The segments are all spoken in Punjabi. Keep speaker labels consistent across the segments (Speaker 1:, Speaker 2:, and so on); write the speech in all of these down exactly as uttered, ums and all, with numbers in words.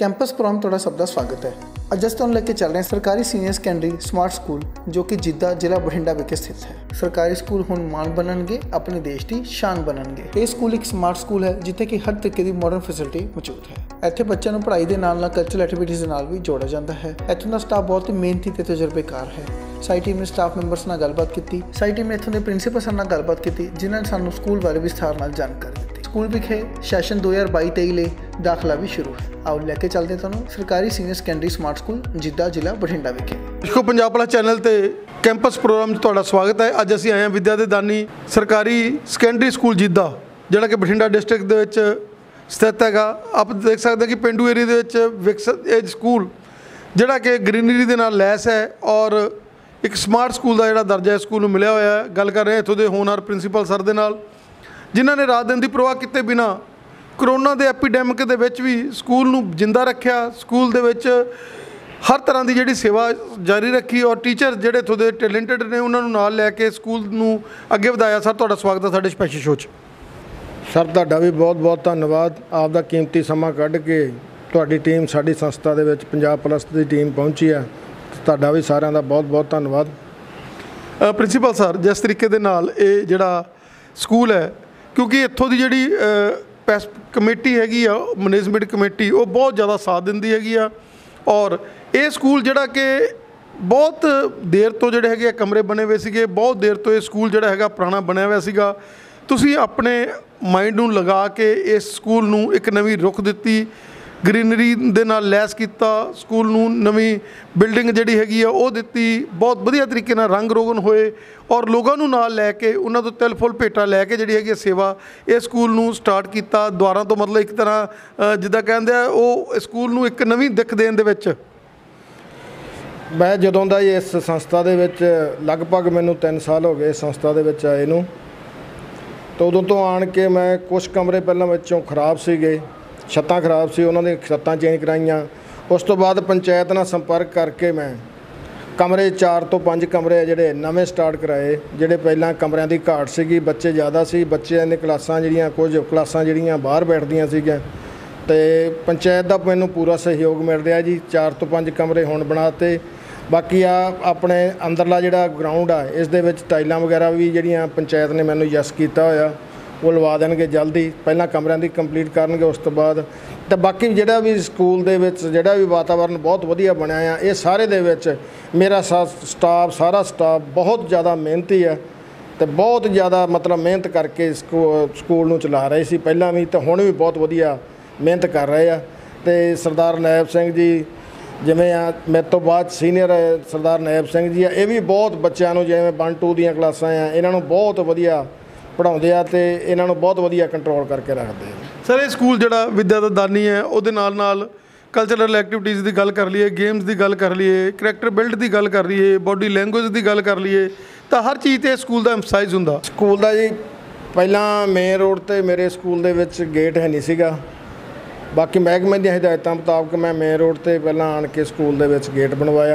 Speaker 1: कैंपस प्रोग्राम थोड़ा सबका स्वागत है। अज अस तुहानूं लेके चल रहे हैं सरकारी सीनियर सैकेंडरी स्मार्ट स्कूल जो कि जिद्दा जिला बठिंडा विखे स्थित है। सरकारी स्कूल हुण मान बनणगे, अपने देश की शान बनणगे। ये स्कूल एक स्मार्ट स्कूल है जिथे कि हर तरीके की मॉडर्न फैसिलिटी मौजूद है। इत्थे बच्चों को पढ़ाई के नाल नाल कल्चरल एक्टिविटीज़ के नाल भी जोड़ा जाता है। इत्थों का स्टाफ बहुत ही मेहनती ते तजुर्बेकार है। साडी टीम ने स्टाफ मैंबर्स नाल गलबात की। साडी टीम ने इत्थों के प्रिंसीपल सर नाल गलबात की जिन्होंने सानूं स्कूल बारे विस्तार नाल जानकारी दी। स्कूल विखे सैशन दो हज़ार बाई तेई लिए दाखला भी शुरू है। आओ लैके चलते तुहानूं सरकारी senior secondary smart school Jidda जिला बठिंडा विखे।
Speaker 2: देखो पंजाब वाला चैनल ते कैंपस प्रोग्राम तुहाडा स्वागत है। अज असीं आए हैं विद्या दे दानी सरकारी सैकेंडरी स्कूल जिद्दा जिहड़ा कि बठिंडा डिस्ट्रिक्ट दे विच स्थित हैगा। आप देख सकते हैं कि पेंडू एरिया दे विच विकसित ये स्कूल जिहड़ा कि ग्रीनरी दे नाल लैस है और एक स्मार्ट स्कूल का जिहड़ा दर्जा स्कूल नूं मिलिया होया है। गल कर रहे हैं इत्थों दे होनहार प्रिंसीपल सर दे नाल जिन्हां ने रात दिन की परवाह किए बिना करोना के एपीडैमिक के विच भी स्कूल नूं जिंदा रखिया। स्कूल दे विच हर तरह की जिहड़ी सेवा जारी रखी और टीचर जिहड़े इत्थों दे टैलेंटेड ने उन्हां नूं नाल लैके स्कूल नूं अगे वधाया। सर तुहाडा स्वागत है साडे स्पैशल शो च।
Speaker 3: सर तुहाडा भी बहुत बहुत धन्यवाद। आपदा कीमती समा कढ के तुहाडी टीम साडी संस्था दे विच पंजाब प्लस की टीम पहुंची है। तुहाडा भी सारिਆਂ ਦਾ बहुत बहुत धन्यवाद।
Speaker 2: प्रिंसीपल सर जिस तरीके दे नाल ये जिहड़ा स्कूल है क्योंकि इत्थों की जिहड़ी पैस कमेटी हैगी आ मैनेजमेंट कमेटी वो बहुत ज़्यादा साथ दिंदी हैगी आ और ये स्कूल जिहड़ा कि बहुत देर तो जिहड़े हैगे कमरे बने हुए सीगे। बहुत देर तो ये स्कूल जिहड़ा हैगा पुराना बनया हुआ सीगा। तुसीं अपने माइंड नूं लगा के इस स्कूल नूं एक नवीं रुख दित्ती, ग्रीनरी दे नाल लैस किया, स्कूल नूं नवीं बिल्डिंग जिहड़ी हैगी आ वो दित्ती। बहुत वधिया तरीके नाल रंग रोगन होए और लोगों नूं नाल लैके उन्हां तों तिल फुल भेटा लैके जिहड़ी हैगी सेवा इस स्कूल नूं स्टार्ट किया। द्वारा तो मतलब एक तरह जिद्दां कहंदे आ वो स्कूल नूं एक नवीं दिख देण दे विच
Speaker 3: मैं जदों दा इस संस्था दे विच लगभग मैनूं तीन साल हो गए इस संस्था दे विच आए नूं, तो उदों तो आण के मैं कुछ कमरे पहलां विचों खराब सीगे, छत्तां खराब सी, उन्हां दी छत्तां चेंज कराइयां। उस तो बाद पंचायत नाल संपर्क करके मैं कमरे चार तो पाँच कमरे जिहड़े नवें स्टार्ट कराए। जिहड़े पहलां कमरिਆਂ ਦੀ घाट सीगी, बच्चे ज़्यादा सी, बच्चों दी क्लासां जिहड़ियां कुछ क्लासां जिहड़ियां बाहर बैठदियां सीगीਆਂ ते पंचायत दा मैनूं पूरा सहयोग मिल रहा जी। चार तो पाँच कमरे हुण बनाते। बाकी आ अपने अंदरला जिहड़ा ग्राउंड आ इस दे विच टाइलां वगैरह भी जिहड़ियां पंचायत ने मैनूं यस कीता होया वो लवा देंगे जल्दी। पहला कमरिਆਂ ਦੀ कंप्लीट करनगे उस तो बाद तो बाकी जिहड़ा भी स्कूल दे विच जिहड़ा भी वातावरण बहुत वधिया बनया आ। ये सारे दे विच मेरा सा स्टाफ सारा स्टाफ बहुत ज़्यादा मेहनती है तो बहुत ज़्यादा मतलब मेहनत करके स्कूल नूं चला रहे सी पहलां भी तो हुण भी बहुत वधिया मेहनत कर रहे आ। तो सरदार नायब सिंह जी जिवें आ मेरे तो बाद सीनियर सरदार नायब सिंह जी आ, ये भी बहुत बच्चों नूं जिवें वन टू दीयां क्लासां आ इन्हां नूं बहुत वधिया पढ़ाउंदे आ ते इन्हां नूं बहुत वधिया कंट्रोल करके रखते हैं।
Speaker 2: सर ये स्कूल जिहड़ा विद्या दा दानी है उहदे नाल नाल कल्चरल एक्टिविटीज़ की गल कर लीए, गेम्स की गल कर लीए, करैक्टर बिल्ड की गल कर लीए, बॉडी लैंगुएज की गल कर लीए तो हर चीज़ ते स्कूल का एम्फसाइज हुंदा।
Speaker 3: स्कूल का जी पहला मेन रोड ते मेरे स्कूल दे विच गेट है नहीं सीगा। बाकी महकमे दी हिदायतां मुताबक मैं मेन रोड ते पहला आण के स्कूल दे विच गेट बनवाया।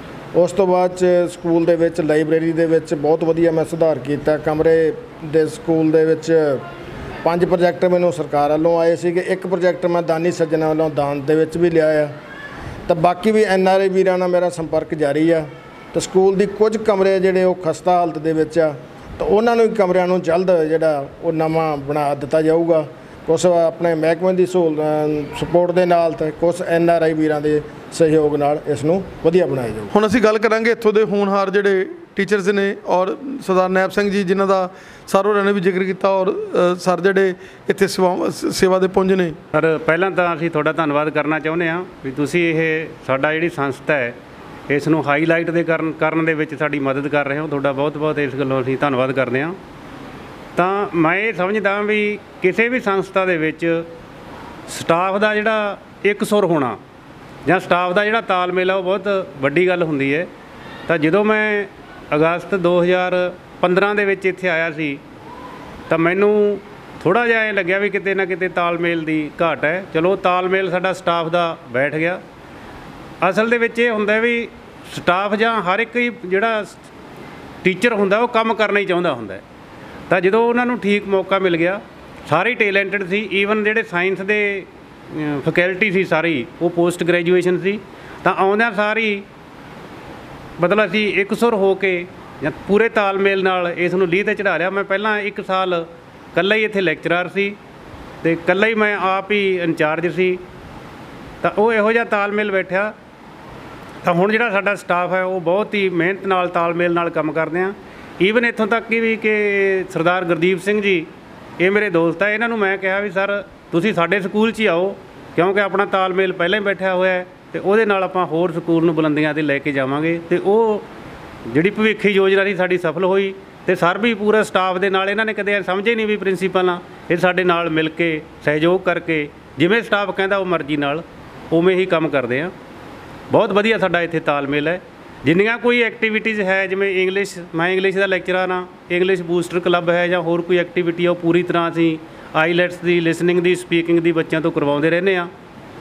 Speaker 3: उस तो बाद स्कूल दे विच लाइब्रेरी दे विच बहुत वधिया मैं सुधार किया। कमरे दे स्कूल दे विच पांच प्रोजैक्ट मैनूं सरकार वालों आए सीगे। एक प्रोजैक्ट मैं दानी सज्जना वालों दान दे विच भी लिया आ तो बाकी भी एन आर आई वीरां नाल मेरा संपर्क जारी आ। तो स्कूल दी कुछ कमरे जिहड़े वो खस्ता हालत दे विच आ तो उन्हां नूं कमरिਆਂ नूं जल्द जिहड़ा वो नवां बना दित्ता जाऊगा। कुछ अपने महकमे की सहूलत सपोर्ट के नाल ते कुछ एन आर आई वीरां दे सहयोग नाल इस नूं वधिया बनाया जाऊगा।
Speaker 2: हुण असीं गल करांगे इत्थों दे होनहार जिहड़े टीचर्स ने और सरदार नायब सिंह जी जिन्हां दा सर होरां ने भी जिक्र किया और सर जिहड़े इत्थे सेवा सेवा दे पुंज ने।
Speaker 4: सर पहलां तां असीं तुहाडा धन्नवाद करना चाहुंदे हां भी तुसीं इह साडा जिहड़ी संस्था है इस नूं हाईलाइट दे करन करन दे विच साडी मदद कर रहे हो। तुहाडा बहुत बहुत इस गल्लों असीं धन्नवाद करदे हां। ਤਾਂ मैं ये समझदा भी किसी भी संस्था दे विच स्टाफ का जिहड़ा एक सुर होना ਜਾਂ स्टाफ का जिहड़ा तालमेल है वो बहुत वड्डी गल हुंदी है। तो जदों मैं अगस्त दो हज़ार पंद्रह ਦੇ ਵਿੱਚ ਇੱਥੇ ਆਇਆ ਸੀ ਤਾਂ ਮੈਨੂੰ ਥੋੜ੍ਹਾ ਜਿਹਾ ਐਂ ਲੱਗਿਆ ਵੀ ਕਿਤੇ ਨਾ ਕਿਤੇ ਤਾਲਮੇਲ ਦੀ ਘਾਟ ਹੈ। ਚਲੋ ਤਾਲਮੇਲ ਸਾਡਾ ਸਟਾਫ ਦਾ ਬੈਠ ਗਿਆ। ਅਸਲ ਦੇ ਵਿੱਚ ਇਹ ਹੁੰਦਾ ਵੀ ਸਟਾਫ ਜਾਂ ਹਰ ਇੱਕ ਹੀ ਜਿਹੜਾ ਟੀਚਰ ਹੁੰਦਾ ਉਹ ਕੰਮ ਕਰਨਾ ਹੀ ਚਾਹੁੰਦਾ ਹੁੰਦਾ ਤਾਂ ਜਦੋਂ ਉਹਨਾਂ ਨੂੰ ਠੀਕ ਮੌਕਾ ਮਿਲ ਗਿਆ ਸਾਰੇ ਟੈਲੈਂਟਡ ਸੀ। ਈਵਨ ਜਿਹੜੇ ਸਾਇੰਸ ਦੇ ਫੈਕਲਟੀ ਸੀ ਸਾਰੀ ਉਹ ਪੋਸਟ ਗ੍ਰੈਜੂਏਸ਼ਨ ਸੀ। ਤਾਂ ਆਉਂਦਿਆਂ ਸਾਰੀ ਮਤਲਬ ਅਸੀਂ ਇੱਕ ਸੁਰ ਹੋ ਕੇ ਜਾਂ ਪੂਰੇ ਤਾਲਮੇਲ ਨਾਲ ਇਸ ਨੂੰ ਲੀਹ 'ਤੇ ਚੜ੍ਹਾ ਲਿਆ। ਮੈਂ ਪਹਿਲਾਂ ਇੱਕ ਸਾਲ ਇਕੱਲਾ ਹੀ ਇੱਥੇ ਲੈਕਚਰਾਰ ਸੀ ਅਤੇ ਇਕੱਲਾ ਹੀ ਮੈਂ ਆਪ ਹੀ ਇੰਚਾਰਜ ਸੀ। ਤਾਂ ਉਹ ਇਹੋ ਜਿਹਾ ਤਾਲਮੇਲ ਬੈਠਿਆ। ਤਾਂ ਹੁਣ ਜਿਹੜਾ ਸਾਡਾ ਸਟਾਫ ਹੈ ਉਹ ਬਹੁਤ ਹੀ ਮਿਹਨਤ ਨਾਲ ਤਾਲਮੇਲ ਨਾਲ ਕੰਮ ਕਰਦੇ ਹਾਂ। ਈਵਨ ਇੱਥੋਂ ਤੱਕ ਕਿ ਵੀ ਕਿ ਸਰਦਾਰ ਗੁਰਦੀਪ ਸਿੰਘ ਜੀ ਇਹ ਮੇਰੇ ਦੋਸਤ ਹੈ, ਇਹਨਾਂ ਨੂੰ ਮੈਂ ਕਿਹਾ ਵੀ ਸਰ ਤੁਸੀਂ ਸਾਡੇ ਸਕੂਲ 'ਚ ਹੀ ਆਓ, ਕਿਉਂਕਿ ਆਪਣਾ ਤਾਲਮੇਲ ਪਹਿਲਾਂ ਹੀ ਬੈਠਿਆ ਹੋਇਆ ਹੈ ਅਤੇ ਉਹਦੇ ਨਾਲ ਆਪਾਂ ਹੋਰ ਸਕੂਲ ਨੂੰ ਬੁਲੰਦੀਆਂ 'ਤੇ ਲੈ ਕੇ ਜਾਵਾਂਗੇ। ਅਤੇ ਉਹ ਜਿਹੜੀ ਭਵਿੱਖੀ ਯੋਜਨਾ ਸੀ ਸਾਡੀ ਸਫਲ ਹੋਈ। ਅਤੇ ਸਰ ਵੀ ਪੂਰਾ ਸਟਾਫ ਦੇ ਨਾਲ, ਇਹਨਾਂ ਨੇ ਕਦੇ ਸਮਝੇ ਨਹੀਂ ਵੀ ਪ੍ਰਿੰਸੀਪਲ ਨਾਲ, ਇਹ ਸਾਡੇ ਨਾਲ ਮਿਲ ਕੇ ਸਹਿਯੋਗ ਕਰਕੇ ਜਿਵੇਂ ਸਟਾਫ ਕਹਿੰਦਾ ਉਹ ਮਰਜ਼ੀ ਨਾਲ ਉਵੇਂ ਹੀ ਕੰਮ ਕਰਦੇ ਹਾਂ। ਬਹੁਤ ਵਧੀਆ ਸਾਡਾ ਇੱਥੇ ਤਾਲਮੇਲ ਹੈ। ਜਿੰਨੀਆਂ ਕੋਈ ਐਕਟੀਵਿਟੀਜ਼ ਹੈ, ਜਿਵੇਂ ਇੰਗਲਿਸ਼, ਮੈਂ ਇੰਗਲਿਸ਼ ਦਾ ਲੈਕਚਰਾਰ ਹਾਂ, ਇੰਗਲਿਸ਼ ਬੂਸਟਰ ਕਲੱਬ ਹੈ ਜਾਂ ਹੋਰ ਕੋਈ ਐਕਟੀਵਿਟੀ ਆ, ਉਹ ਪੂਰੀ ਤਰ੍ਹਾਂ ਅਸੀਂ ਆਈਲੈਟਸ ਦੀ, ਲਿਸਨਿੰਗ ਦੀ, ਸਪੀਕਿੰਗ ਦੀ ਬੱਚਿਆਂ ਤੋਂ ਕਰਵਾਉਂਦੇ ਰਹਿੰਦੇ ਹਾਂ।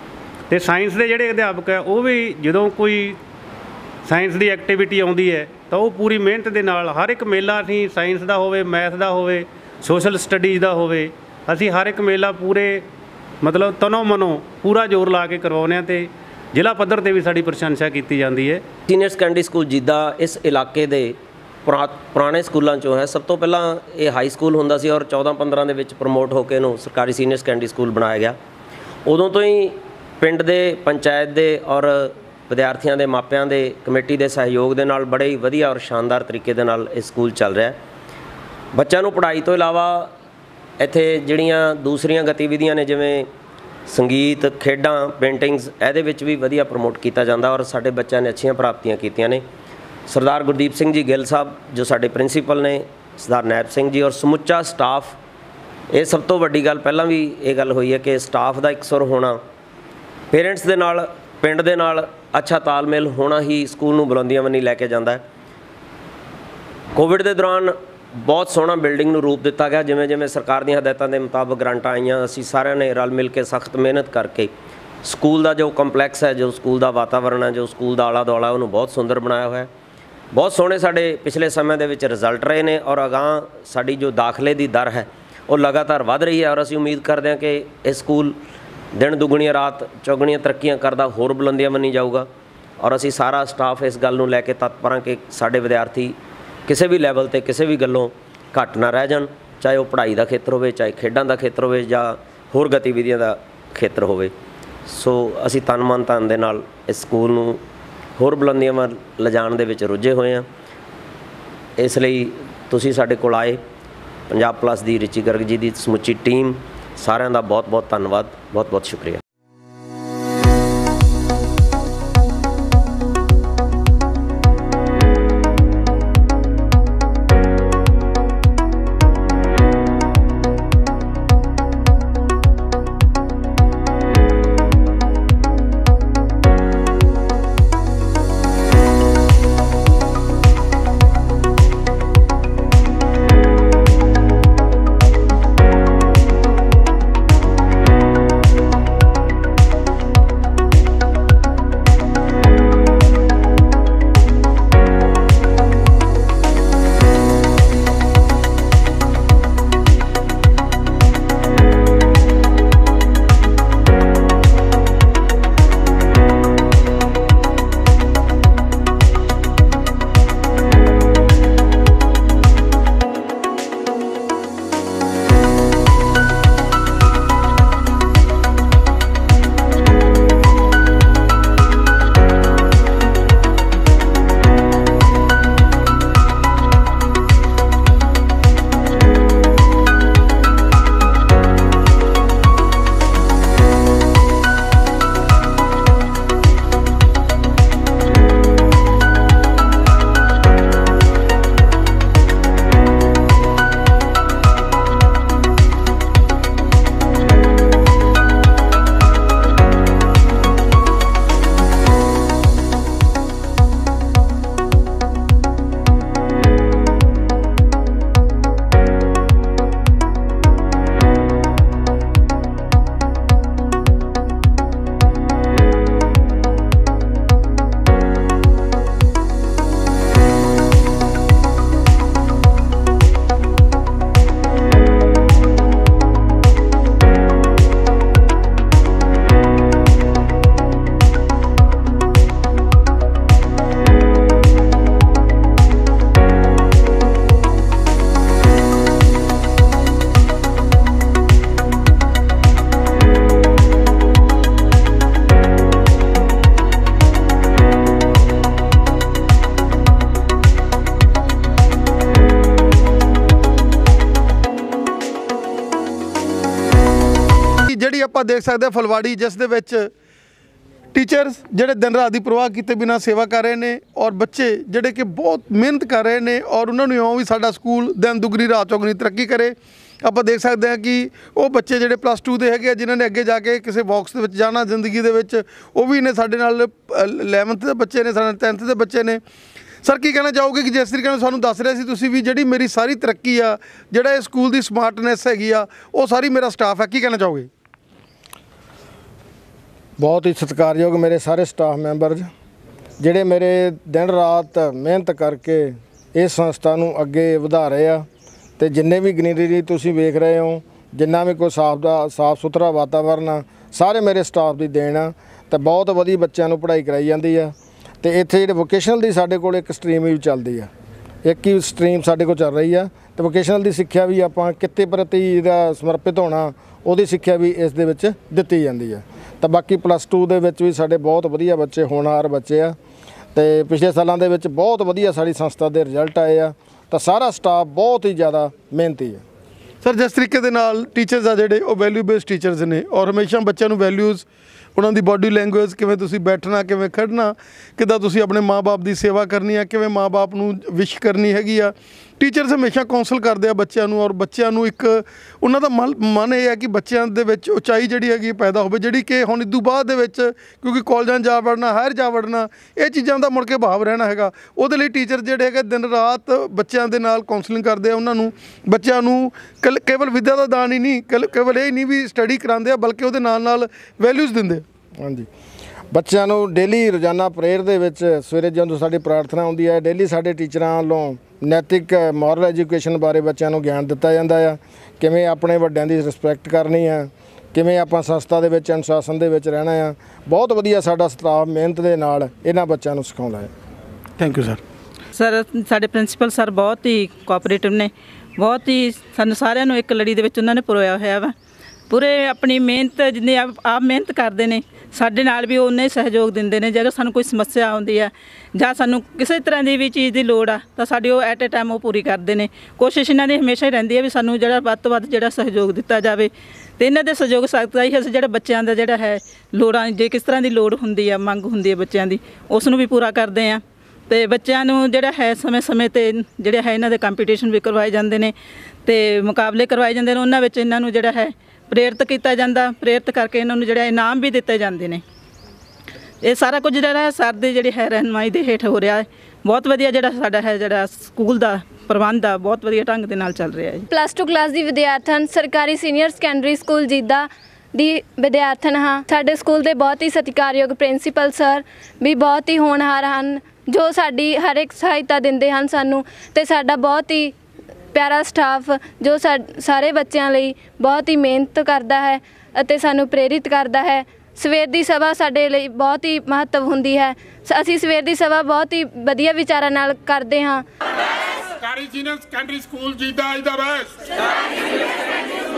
Speaker 4: ਅਤੇ ਸਾਇੰਸ ਦੇ ਜਿਹੜੇ ਅਧਿਆਪਕ ਹੈ ਉਹ ਵੀ ਜਦੋਂ ਕੋਈ ਸਾਇੰਸ ਦੀ ਐਕਟੀਵਿਟੀ ਆਉਂਦੀ ਹੈ ਤਾਂ ਉਹ ਪੂਰੀ ਮਿਹਨਤ ਦੇ ਨਾਲ ਹਰ ਇੱਕ ਮੇਲਾ, ਅਸੀਂ ਸਾਇੰਸ ਦਾ ਹੋਵੇ, ਮੈਥ ਦਾ ਹੋਵੇ, ਸੋਸ਼ਲ ਸਟੱਡੀਜ਼ ਦਾ ਹੋਵੇ, ਅਸੀਂ ਹਰ ਇੱਕ ਮੇਲਾ ਪੂਰੇ ਮਤਲਬ ਤਨੋਂ ਮਨੋਂ ਪੂਰਾ ਜ਼ੋਰ ਲਾ ਕੇ ਕਰਵਾਉਂਦੇ ਹਾਂ। ਅਤੇ ਜ਼ਿਲ੍ਹਾ ਪੱਧਰ 'ਤੇ ਵੀ ਸਾਡੀ ਪ੍ਰਸ਼ੰਸਾ ਕੀਤੀ ਜਾਂਦੀ ਹੈ।
Speaker 5: ਸੀਨੀਅਰ ਸੈਕੰਡਰੀ ਸਕੂਲ ਜੀਦਾ ਇਸ ਇਲਾਕੇ ਦੇ ਪੁਰਾ ਪੁਰਾਣੇ ਸਕੂਲਾਂ 'ਚੋਂ ਹੈ। ਸਭ ਤੋਂ ਪਹਿਲਾਂ ਇਹ ਹਾਈ ਸਕੂਲ ਹੁੰਦਾ ਸੀ ਔਰ ਚੌਦਾਂ ਪੰਦਰਾਂ ਦੇ ਵਿੱਚ ਪ੍ਰਮੋਟ ਹੋ ਕੇ ਇਹਨੂੰ ਸਰਕਾਰੀ ਸੀਨੀਅਰ ਸੈਕੰਡਰੀ ਸਕੂਲ ਬਣਾਇਆ ਗਿਆ। ਉਦੋਂ ਤੋਂ ਹੀ ਪਿੰਡ ਦੇ, ਪੰਚਾਇਤ ਦੇ ਔਰ ਵਿਦਿਆਰਥੀਆਂ ਦੇ ਮਾਪਿਆਂ ਦੇ ਕਮੇਟੀ ਦੇ ਸਹਿਯੋਗ ਦੇ ਨਾਲ ਬੜੇ ਹੀ ਵਧੀਆ ਔਰ ਸ਼ਾਨਦਾਰ ਤਰੀਕੇ ਦੇ ਨਾਲ ਇਹ ਸਕੂਲ ਚੱਲ ਰਿਹਾ। ਬੱਚਿਆਂ ਨੂੰ ਪੜ੍ਹਾਈ ਤੋਂ ਇਲਾਵਾ ਇੱਥੇ ਜਿਹੜੀਆਂ ਦੂਸਰੀਆਂ ਗਤੀਵਿਧੀਆਂ ਨੇ, ਜਿਵੇਂ ਸੰਗੀਤ, ਖੇਡਾਂ, ਪੇਂਟਿੰਗਸ, ਇਹਦੇ ਵਿੱਚ ਵੀ ਵਧੀਆ ਪ੍ਰਮੋਟ ਕੀਤਾ ਜਾਂਦਾ ਔਰ ਸਾਡੇ ਬੱਚਿਆਂ ਨੇ ਅੱਛੀਆਂ ਪ੍ਰਾਪਤੀਆਂ ਕੀਤੀਆਂ ਨੇ। ਸਰਦਾਰ ਗੁਰਦੀਪ ਸਿੰਘ ਜੀ ਗਿੱਲ ਸਾਹਿਬ ਜੋ ਸਾਡੇ ਪ੍ਰਿੰਸੀਪਲ ਨੇ, ਸਰਦਾਰ ਨੈਬ ਸਿੰਘ ਜੀ ਔਰ ਸਮੁੱਚਾ ਸਟਾਫ, ਇਹ ਸਭ ਤੋਂ ਵੱਡੀ ਗੱਲ ਪਹਿਲਾਂ ਵੀ ਇਹ ਗੱਲ ਹੋਈ ਹੈ ਕਿ ਸਟਾਫ ਦਾ ਇੱਕ ਸੁਰ ਹੋਣਾ, ਪੇਰੈਂਟਸ ਦੇ ਨਾਲ, ਪਿੰਡ ਦੇ ਨਾਲ ਅੱਛਾ ਤਾਲਮੇਲ ਹੋਣਾ ਹੀ ਸਕੂਲ ਨੂੰ ਬੁਲੰਦੀਆਂ ਵੱਲ ਲੈ ਕੇ ਜਾਂਦਾ ਹੈ। ਕੋਵਿਡ ਦੇ ਦੌਰਾਨ ਬਹੁਤ ਸੋਹਣਾ ਬਿਲਡਿੰਗ ਨੂੰ ਰੂਪ ਦਿੱਤਾ ਗਿਆ। ਜਿਵੇਂ ਜਿਵੇਂ ਸਰਕਾਰ ਦੀਆਂ ਹਦਾਇਤਾਂ ਦੇ ਮੁਤਾਬਕ ਗ੍ਰਾਂਟਾਂ ਆਈਆਂ, ਅਸੀਂ ਸਾਰਿਆਂ ਨੇ ਰਲ ਮਿਲ ਕੇ ਸਖਤ ਮਿਹਨਤ ਕਰਕੇ ਸਕੂਲ ਦਾ ਜੋ ਕੰਪਲੈਕਸ ਹੈ, ਜੋ ਸਕੂਲ ਦਾ ਵਾਤਾਵਰਣ ਹੈ, ਜੋ ਸਕੂਲ ਦਾ ਆਲਾ ਦੁਆਲਾ, ਉਹਨੂੰ ਬਹੁਤ ਸੁੰਦਰ ਬਣਾਇਆ ਹੋਇਆ ਹੈ। ਬਹੁਤ ਸੋਹਣੇ ਸਾਡੇ ਪਿਛਲੇ ਸਮੇਂ ਦੇ ਵਿੱਚ ਰਿਜ਼ਲਟ ਰਹੇ ਨੇ ਔਰ ਅਗਾਂਹ ਸਾਡੀ ਜੋ ਦਾਖਲੇ ਦੀ ਦਰ ਹੈ ਉਹ ਲਗਾਤਾਰ ਵੱਧ ਰਹੀ ਹੈ ਔਰ ਅਸੀਂ ਉਮੀਦ ਕਰਦੇ ਹਾਂ ਕਿ ਇਹ ਸਕੂਲ ਦਿਨ ਦੁੱਗਣੀਆਂ ਰਾਤ ਚੌਗਣੀਆਂ ਤਰੱਕੀਆਂ ਕਰਦਾ ਹੋਰ ਬੁਲੰਦੀਆਂ ਬੰਨੀ ਜਾਊਗਾ। ਔਰ ਅਸੀਂ ਸਾਰਾ ਸਟਾਫ ਇਸ ਗੱਲ ਨੂੰ ਲੈ ਕੇ ਤਤਪਰ ਹਾਂ ਕਿ ਸਾਡੇ ਵਿਦਿਆਰਥੀ ਕਿਸੇ ਵੀ ਲੈਵਲ 'ਤੇ ਕਿਸੇ ਵੀ ਗੱਲੋਂ ਘੱਟ ਨਾ ਰਹਿ ਜਾਣ, ਚਾਹੇ ਉਹ ਪੜ੍ਹਾਈ ਦਾ ਖੇਤਰ ਹੋਵੇ, ਚਾਹੇ ਖੇਡਾਂ ਦਾ ਖੇਤਰ ਹੋਵੇ ਜਾਂ ਹੋਰ ਗਤੀਵਿਧੀਆਂ ਦਾ ਖੇਤਰ ਹੋਵੇ। ਸੋ ਅਸੀਂ ਤਨ ਮਨ ਧਨ ਦੇ ਨਾਲ ਇਸ ਸਕੂਲ ਨੂੰ ਹੋਰ ਬੁਲੰਦੀਆਂ ਵੱਲ ਲਿਜਾਣ ਦੇ ਵਿੱਚ ਰੁੱਝੇ ਹੋਏ ਹਾਂ। ਇਸ ਲਈ ਤੁਸੀਂ ਸਾਡੇ ਕੋਲ ਆਏ, ਪੰਜਾਬ ਪਲੱਸ ਦੀ ਰਿਚੀ ਗਰਗ ਜੀ ਦੀ ਸਮੁੱਚੀ ਟੀਮ, ਸਾਰਿਆਂ ਦਾ ਬਹੁਤ ਬਹੁਤ ਧੰਨਵਾਦ, ਬਹੁਤ ਬਹੁਤ ਸ਼ੁਕਰੀਆ।
Speaker 2: ਆਪਾਂ ਦੇਖ ਸਕਦੇ ਹਾਂ ਫਲਵਾੜੀ, ਜਿਸ ਦੇ ਵਿੱਚ ਟੀਚਰਸ ਜਿਹੜੇ ਦਿਨ ਰਾਤ ਦੀ ਪਰਵਾਹ ਕੀਤੇ ਬਿਨਾਂ ਸੇਵਾ ਕਰ ਰਹੇ ਨੇ ਔਰ ਬੱਚੇ ਜਿਹੜੇ ਕਿ ਬਹੁਤ ਮਿਹਨਤ ਕਰ ਰਹੇ ਨੇ ਔਰ ਉਹਨਾਂ ਨੂੰ ਇਉਂ ਵੀ ਸਾਡਾ ਸਕੂਲ ਦਿਨ ਦੁਗਣੀ ਰਾਤ ਚੌਗਣੀ ਤਰੱਕੀ ਕਰੇ। ਆਪਾਂ ਦੇਖ ਸਕਦੇ ਹਾਂ ਕਿ ਉਹ ਬੱਚੇ ਜਿਹੜੇ ਪਲੱਸ ਟੂ ਦੇ ਹੈਗੇ ਆ, ਜਿਨ੍ਹਾਂ ਨੇ ਅੱਗੇ ਜਾ ਕੇ ਕਿਸੇ ਬਾਕਸ ਦੇ ਵਿੱਚ ਜਾਣਾ ਜ਼ਿੰਦਗੀ ਦੇ ਵਿੱਚ, ਉਹ ਵੀ ਨੇ ਸਾਡੇ ਨਾਲ ਇਲੈਵਨਥ ਦੇ ਬੱਚੇ ਨੇ, ਸਾਡੇ ਟੈਂਥ ਦੇ ਬੱਚੇ ਨੇ। ਸਰ ਕੀ ਕਹਿਣਾ ਚਾਹੋਗੇ ਕਿ ਜਿਸ ਤਰੀਕੇ ਨਾਲ ਸਾਨੂੰ ਦੱਸ ਰਹੇ ਸੀ ਤੁਸੀਂ ਵੀ ਜਿਹੜੀ ਮੇਰੀ ਸਾਰੀ ਤਰੱਕੀ ਆ, ਜਿਹੜਾ ਇਹ ਸਕੂਲ ਦੀ ਸਮਾਰਟਨੈਸ ਹੈਗੀ ਆ, ਉਹ ਸਾਰੀ ਮੇਰਾ ਸਟਾਫ ਹੈ, ਕੀ ਕਹਿਣਾ ਚਾਹੋਗੇ?
Speaker 3: ਬਹੁਤ ਹੀ ਸਤਿਕਾਰਯੋਗ ਮੇਰੇ ਸਾਰੇ ਸਟਾਫ ਮੈਂਬਰ ਜਿਹੜੇ ਮੇਰੇ ਦਿਨ ਰਾਤ ਮਿਹਨਤ ਕਰਕੇ ਇਸ ਸੰਸਥਾ ਨੂੰ ਅੱਗੇ ਵਧਾ ਰਹੇ ਆ, ਅਤੇ ਜਿੰਨੇ ਵੀ ਗਰੀਨਰੀ ਤੁਸੀਂ ਵੇਖ ਰਹੇ ਹੋ, ਜਿੰਨਾ ਵੀ ਕੋਈ ਸਾਫ ਦਾ ਸਾਫ ਸੁਥਰਾ ਵਾਤਾਵਰਨ ਆ, ਸਾਰੇ ਮੇਰੇ ਸਟਾਫ ਦੀ ਦੇਣ ਆ। ਅਤੇ ਬਹੁਤ ਵਧੀਆ ਬੱਚਿਆਂ ਨੂੰ ਪੜ੍ਹਾਈ ਕਰਾਈ ਜਾਂਦੀ ਆ। ਅਤੇ ਇੱਥੇ ਜਿਹੜੇ ਵੋਕੇਸ਼ਨਲ ਦੀ ਸਾਡੇ ਕੋਲ ਇੱਕ ਸਟਰੀਮ ਵੀ ਚੱਲਦੀ ਆ, ਇੱਕ ਹੀ ਸਟਰੀਮ ਸਾਡੇ ਕੋਲ ਚੱਲ ਰਹੀ ਆ। ਅਤੇ ਵੋਕੇਸ਼ਨਲ ਦੀ ਸਿੱਖਿਆ ਵੀ ਆਪਾਂ ਕਿੱਤੇ ਪ੍ਰਤੀ ਜਿਹੜਾ ਸਮਰਪਿਤ ਹੋਣਾ, ਉਹਦੀ ਸਿੱਖਿਆ ਵੀ ਇਸ ਦੇ ਵਿੱਚ ਦਿੱਤੀ ਜਾਂਦੀ ਆ। ਤਾਂ ਬਾਕੀ ਪਲੱਸ ਟੂ ਦੇ ਵਿੱਚ ਵੀ ਸਾਡੇ ਬਹੁਤ ਵਧੀਆ ਬੱਚੇ, ਹੋਣਹਾਰ ਬੱਚੇ ਆ, ਅਤੇ ਪਿਛਲੇ ਸਾਲਾਂ ਦੇ ਵਿੱਚ ਬਹੁਤ ਵਧੀਆ ਸਾਡੀ ਸੰਸਥਾ ਦੇ ਰਿਜ਼ਲਟ ਆਏ ਆ। ਤਾਂ ਸਾਰਾ ਸਟਾਫ ਬਹੁਤ ਹੀ ਜ਼ਿਆਦਾ ਮਿਹਨਤੀ ਹੈ।
Speaker 2: ਸਰ ਜਿਸ ਤਰੀਕੇ ਦੇ ਨਾਲ ਟੀਚਰਸ ਆ ਜਿਹੜੇ ਉਹ ਵੈਲਿਊ ਬੇਸਡ ਟੀਚਰਸ ਨੇ ਔਰ ਹਮੇਸ਼ਾ ਬੱਚਿਆਂ ਨੂੰ ਵੈਲਿਊਜ਼, ਉਹਨਾਂ ਦੀ ਬਾਡੀ ਲੈਂਗੁਏਜ, ਕਿਵੇਂ ਤੁਸੀਂ ਬੈਠਣਾ, ਕਿਵੇਂ ਖੜਨਾ, ਕਿੱਦਾਂ ਤੁਸੀਂ ਆਪਣੇ ਮਾਂ-ਬਾਪ ਦੀ ਸੇਵਾ ਕਰਨੀ ਆ, ਕਿਵੇਂ ਮਾਂ-ਬਾਪ ਨੂੰ ਵਿਸ਼ ਕਰਨੀ ਹੈਗੀ ਆ, ਟੀਚਰਸ ਹਮੇਸ਼ਾ ਕੌਂਸਲ ਕਰਦੇ ਆ ਬੱਚਿਆਂ ਨੂੰ। ਔਰ ਬੱਚਿਆਂ ਨੂੰ ਇੱਕ ਉਹਨਾਂ ਦਾ ਮਨ ਮਨ ਇਹ ਹੈ ਕਿ ਬੱਚਿਆਂ ਦੇ ਵਿੱਚ ਉਚਾਈ ਜਿਹੜੀ ਹੈਗੀ ਪੈਦਾ ਹੋਵੇ, ਜਿਹੜੀ ਕਿ ਹੁਣ ਇਦੋਂ ਬਾਅਦ ਦੇ ਵਿੱਚ ਕਿਉਂਕਿ ਕਾਲਜਾਂ ਜਾ ਵੜਨਾ, ਹਾਇਰ ਜਾ ਵੜਨਾ, ਇਹ ਚੀਜ਼ਾਂ ਦਾ ਮੁੜ ਕੇ ਭਾਵ ਰਹਿਣਾ ਹੈਗਾ। ਉਹਦੇ ਲਈ ਟੀਚਰ ਜਿਹੜੇ ਹੈਗੇ ਦਿਨ ਰਾਤ ਬੱਚਿਆਂ ਦੇ ਨਾਲ ਕਾਉਂਸਲਿੰਗ ਕਰਦੇ ਆ, ਉਹਨਾਂ ਨੂੰ ਬੱਚਿਆਂ ਨੂੰ ਕਲ ਕੇਵਲ ਵਿੱਦਿਆ ਦਾ ਦਾਨ ਹੀ ਨਹੀਂ, ਕਲ ਕੇਵਲ ਇਹ ਨਹੀਂ ਵੀ ਸਟੱਡੀ ਕਰਾਉਂਦੇ ਆ, ਬਲਕਿ ਉਹਦੇ ਨਾਲ ਨਾਲ ਵੈਲਿਊਜ਼ ਦਿੰਦੇ ਆ।
Speaker 3: ਹਾਂਜੀ, ਬੱਚਿਆਂ ਨੂੰ ਡੇਲੀ ਰੋਜ਼ਾਨਾ ਪ੍ਰੇਅਰ ਦੇ ਵਿੱਚ ਸਵੇਰੇ ਜਦੋਂ ਸਾਡੀ ਪ੍ਰਾਰਥਨਾ ਹੁੰਦੀ ਹੈ, ਡੇਲੀ ਸਾਡੇ ਟੀਚਰਾਂ ਵੱਲੋਂ ਨੈਤਿਕ ਮੋਰਲ ਐਜੂਕੇਸ਼ਨ ਬਾਰੇ ਬੱਚਿਆਂ ਨੂੰ ਗਿਆਨ ਦਿੱਤਾ ਜਾਂਦਾ ਆ। ਕਿਵੇਂ ਆਪਣੇ ਵੱਡਿਆਂ ਦੀ ਰਿਸਪੈਕਟ ਕਰਨੀ ਆ, ਕਿਵੇਂ ਆਪਾਂ ਸੰਸਥਾ ਦੇ ਵਿੱਚ ਅਨੁਸ਼ਾਸਨ ਦੇ ਵਿੱਚ ਰਹਿਣਾ ਆ। ਬਹੁਤ ਵਧੀਆ ਸਾਡਾ ਸਟਾਫ ਮਿਹਨਤ ਦੇ ਨਾਲ ਇਹਨਾਂ ਬੱਚਿਆਂ ਨੂੰ ਸਿਖਾਉਂਦਾ ਹੈ।
Speaker 2: Thank you sir.
Speaker 6: ਸਰ ਸਾਡੇ ਪ੍ਰਿੰਸੀਪਲ ਸਰ ਬਹੁਤ ਹੀ ਕੋਆਪਰੇਟਿਵ ਨੇ, ਬਹੁਤ ਹੀ ਸਾਨੂੰ ਸਾਰਿਆਂ ਨੂੰ ਇੱਕ ਲੜੀ ਦੇ ਵਿੱਚ ਉਹਨਾਂ ਨੇ ਪਰੋਇਆ ਹੋਇਆ ਵਾ। ਪੂਰੇ ਆਪਣੀ ਮਿਹਨਤ ਜਿੰਨੇ ਆਪ ਆਪ ਮਿਹਨਤ ਕਰਦੇ ਨੇ, ਸਾਡੇ ਨਾਲ ਵੀ ਉਹਨੇ ਸਹਿਯੋਗ ਦਿੰਦੇ ਨੇ। ਜੇਕਰ ਸਾਨੂੰ ਕੋਈ ਸਮੱਸਿਆ ਆਉਂਦੀ ਆ ਜਾਂ ਸਾਨੂੰ ਕਿਸੇ ਤਰ੍ਹਾਂ ਦੀ ਵੀ ਚੀਜ਼ ਦੀ ਲੋੜ ਆ ਤਾਂ ਸਾਡੀ ਉਹ ਐਟ ਏ ਟਾਈਮ ਉਹ ਪੂਰੀ ਕਰਦੇ ਨੇ। ਕੋਸ਼ਿਸ਼ ਇਹਨਾਂ ਦੀ ਹਮੇਸ਼ਾ ਹੀ ਰਹਿੰਦੀ ਹੈ ਵੀ ਸਾਨੂੰ ਜਿਹੜਾ ਵੱਧ ਤੋਂ ਵੱਧ ਜਿਹੜਾ ਸਹਿਯੋਗ ਦਿੱਤਾ ਜਾਵੇ, ਅਤੇ ਇਹਨਾਂ ਦੇ ਸਹਿਯੋਗ ਸਕਦਾ ਹੀ ਅਸੀਂ ਜਿਹੜਾ ਬੱਚਿਆਂ ਦਾ ਜਿਹੜਾ ਹੈ ਲੋੜਾਂ, ਜੇ ਕਿਸ ਤਰ੍ਹਾਂ ਦੀ ਲੋੜ ਹੁੰਦੀ ਆ, ਮੰਗ ਹੁੰਦੀ ਹੈ ਬੱਚਿਆਂ ਦੀ, ਉਸ ਨੂੰ ਵੀ ਪੂਰਾ ਕਰਦੇ ਹਾਂ। ਅਤੇ ਬੱਚਿਆਂ ਨੂੰ ਜਿਹੜਾ ਹੈ ਸਮੇਂ ਸਮੇਂ 'ਤੇ ਜਿਹੜੇ ਹੈ ਇਹਨਾਂ ਦੇ ਕੰਪੀਟੀਸ਼ਨ ਵੀ ਕਰਵਾਏ ਜਾਂਦੇ ਨੇ ਅਤੇ ਮੁਕਾਬਲੇ ਕਰਵਾਏ ਜਾਂਦੇ ਨੇ। ਉਹਨਾਂ ਵਿੱਚ ਇਹਨਾਂ ਨੂੰ ਜਿਹੜਾ ਹੈ ਪ੍ਰੇਰਿਤ ਕੀਤਾ ਜਾਂਦਾ, ਪ੍ਰੇਰਿਤ ਕਰਕੇ ਇਹਨਾਂ ਨੂੰ ਜਿਹੜਾ ਇਨਾਮ ਵੀ ਦਿੱਤੇ ਜਾਂਦੇ ਨੇ। ਇਹ ਸਾਰਾ ਕੁਝ ਜਿਹੜਾ ਹੈ ਸਰ ਦੀ ਜਿਹੜੀ ਹੈ ਰਹਿਨੁਮਾਈ ਦੇ ਹੇਠ ਹੋ ਰਿਹਾ ਹੈ। ਬਹੁਤ ਵਧੀਆ ਜਿਹੜਾ ਸਾਡਾ ਹੈ ਜਿਹੜਾ ਸਕੂਲ ਦਾ ਪ੍ਰਬੰਧ ਆ, ਬਹੁਤ ਵਧੀਆ ਢੰਗ ਦੇ ਨਾਲ ਚੱਲ ਰਿਹਾ ਹੈ।
Speaker 7: ਪਲੱਸ ਟੂ ਕਲਾਸ ਦੀ ਵਿਦਿਆਰਥਣ ਸਰਕਾਰੀ ਸੀਨੀਅਰ ਸੈਕੰਡਰੀ ਸਕੂਲ ਜੀਦਾ ਦੀ ਵਿਦਿਆਰਥਣ ਹਾਂ। ਸਾਡੇ ਸਕੂਲ ਦੇ ਬਹੁਤ ਹੀ ਸਤਿਕਾਰਯੋਗ ਪ੍ਰਿੰਸੀਪਲ ਸਰ ਵੀ ਬਹੁਤ ਹੀ ਹੋਣਹਾਰ ਹਨ, ਜੋ ਸਾਡੀ ਹਰ ਇੱਕ ਸਹਾਇਤਾ ਦਿੰਦੇ ਹਨ ਸਾਨੂੰ, ਅਤੇ ਸਾਡਾ ਬਹੁਤ ਹੀ ਪਿਆਰਾ ਸਟਾਫ ਜੋ ਸਾ ਸਾਰੇ ਬੱਚਿਆਂ ਲਈ ਬਹੁਤ ਹੀ ਮਿਹਨਤ ਕਰਦਾ ਹੈ ਅਤੇ ਸਾਨੂੰ ਪ੍ਰੇਰਿਤ ਕਰਦਾ ਹੈ। ਸਵੇਰ ਦੀ ਸਭਾ ਸਾਡੇ ਲਈ ਬਹੁਤ ਹੀ ਮਹੱਤਵ ਹੁੰਦੀ ਹੈ। ਅਸੀਂ ਸਵੇਰ ਦੀ ਸਭਾ ਬਹੁਤ ਹੀ ਵਧੀਆ ਵਿਚਾਰਾਂ ਨਾਲ ਕਰਦੇ ਹਾਂ।
Speaker 8: ਸਰਕਾਰੀ senior secondary school Jida is the best.